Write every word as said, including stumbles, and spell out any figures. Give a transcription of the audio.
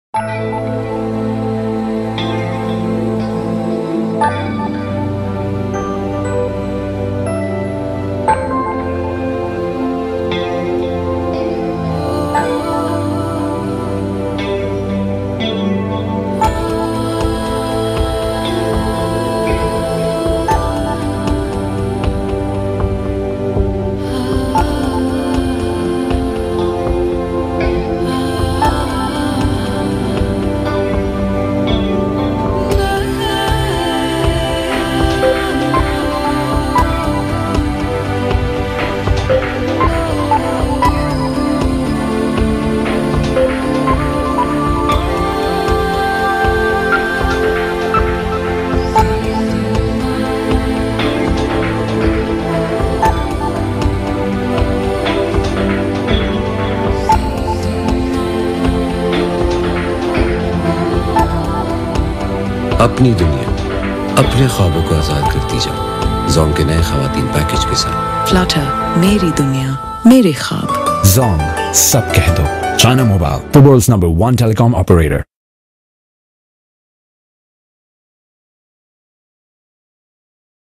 अपनी दुनिया, अपने ख्वाबों को आजाद करती जाओ ज़ोंग के नए ख़वातीन पैकेज के साथ। फ्लटर, मेरी दुनिया मेरे ख्वाब। ज़ोंग, सब कह दो। China Mobile, the world's number one telecom operator.